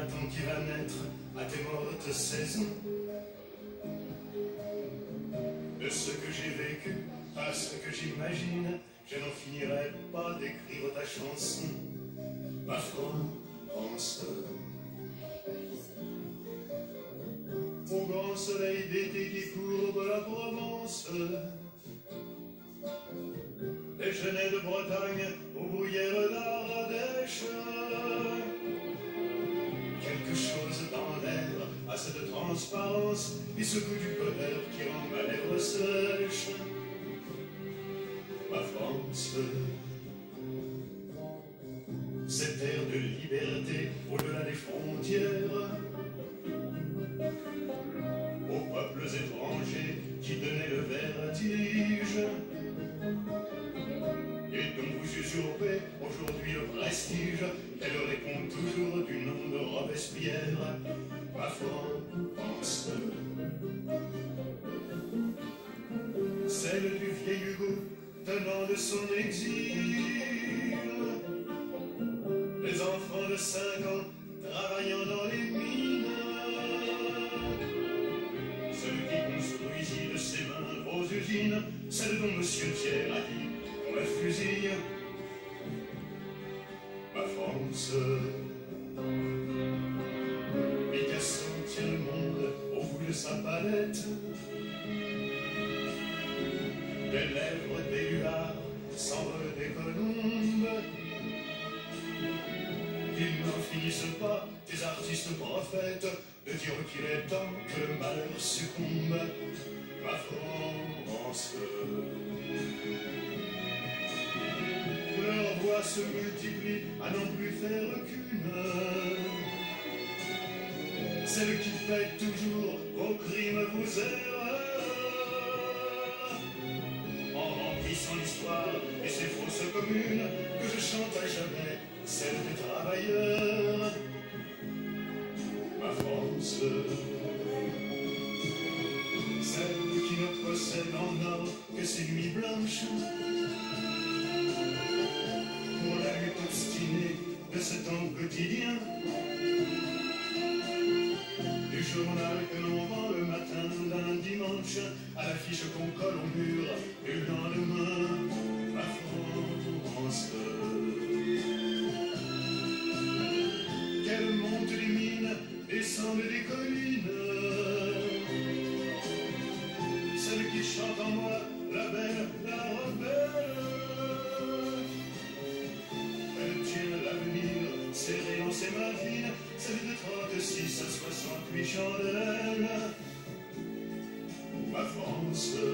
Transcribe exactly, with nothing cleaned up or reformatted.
printemps qui va naître à tes mortes saisons. De ce que j'ai vécu à ce que j'imagine, je n'en finirai pas d'écrire ta chanson, ma France. Au grand soleil d'été qui courbe la Provence, des genêts de Bretagne aux bruyères d'Ardèche, quelque chose dans l'air a cette transparence et ce goût du bonheur qui rend ma lèvre sèche, ma France. Cette air de liberté au-delà des frontières, aux peuples étrangers qui donnaient le vertige, et dont vous usurpez aujourd'hui le prestige, elle répond toujours du nom de Robespierre, ma France. Celle du vieil Hugo tenant de son exil, les enfants de cinq ans travaillant dans les mines, celle qui construisit de ses mains vos usines, celle dont Monsieur Thiers a dit on la fusille, ma France. Picasso tient le monde au bout de sa palette, des lèvres des huards s'envolent des colombes, ils n'en finissent pas, tes artistes prophètes, de dire qu'il est temps que le malheur succombe, ma France. Leurs voix se multiplient à n'en plus faire qu'une, celle qui paie toujours vos crimes, vos erreurs, en remplissant l'histoire et ses fausses communes, que je chante à jamais celle des travailleurs, ma France. Celle qui ne possède en or que ses nuits blanches, pour la lutte obstinée de ce temps quotidien, du journal que l'on vend le matin d'un dimanche à l'affiche qu'on colle au mur du lendemain, ma France. Qu'elle monte des mines, descende des collines, celle qui chante en moi, la belle, la rebelle, elle tient l'avenir serré dans ses mains fines, celle de trente-six à soixante-huit chandelles, ma France.